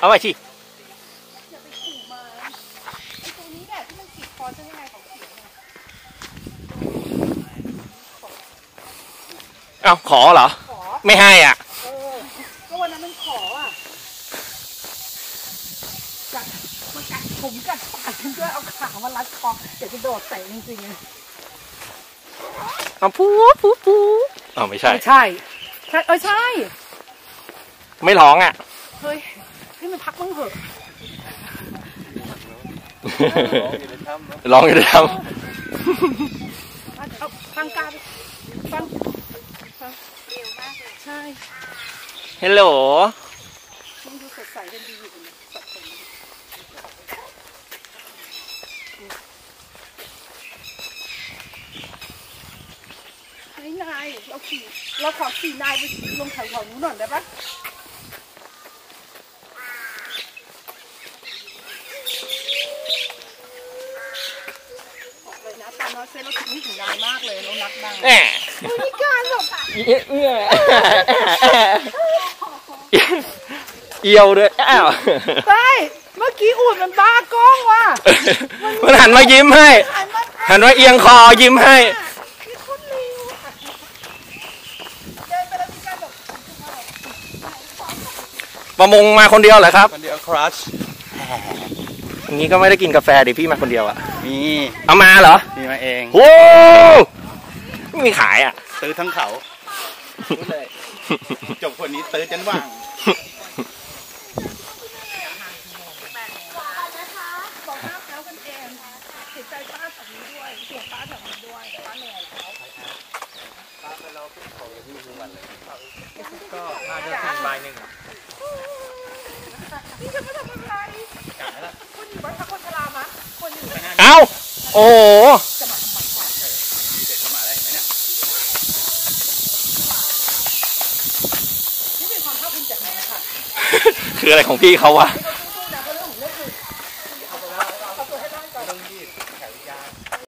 เอาไปสิอย่าไปขู่มาไอ้ตรงนี้แหละที่มันขีดคอจะยังไงของเขียวเนี่ยเอาขอเหรอไม่ให้อ่ะก็วันนั้นมันขออ่ะมันกัดผมกัดปากฉันด้วยเอาขามารัดคอเดี๋ยวจะโดดใส่จริงๆเอาปูเอาไม่ใช่ใช่ใช่ไม่ร้องอ่ะเฮ้ยให้มันพักบ้างเถอะร้องอยู่ในถ้ำเอาฟังการฟังเร็วมากเลยใช่ฮัลโหลมันดูสดใสกันดีอยู่นะสดใสนายเราขอขี่นายไปลงแถวๆนู้นหน่อยได้ปะบอกเลยนะตอนน้อยเซนเราคิดถึงนายมากเลยเรารักนายมีการหรอกเอียวด้วยอ้าวใช่เมื่อกี้อุ่นมันบ้ากล้องว่ะมันหันมายิ้มให้หันมาเอียงคอยิ้มให้ประมงมาคนเดียวเหรอครับคนเดียวครัชอย่างนี้ก็ไม่ได้กินกาแฟดิพี่มาคนเดียวอ่ะมีเอามาเหรอมีมาเองโอ้ไม่มีขายอ่ะตื้อทั้งเขาจบคนนี้ตื้อจนว่างบอกห้ามแล้วกันเองเห็นใจป้าแบบนี้ด้วยเสียป้าแบบนี้ด้วยป้าเหนื่อยแล้วป้าไปเราขึ้นเขาอย่างที่ทุกวันเลยก็น่าจะเป็นใบหนึ่งนี่จะไม่ทำอะไรคนอยู่บ้านพักคนชรามั้ยคนอยู่เอ้าโอ้จะมาทำไมวะเด็กมาอะไรไหมเนี่ยนี่เป็นความภาคภูมิใจไหมคะคืออะไรของพี่เขาวะ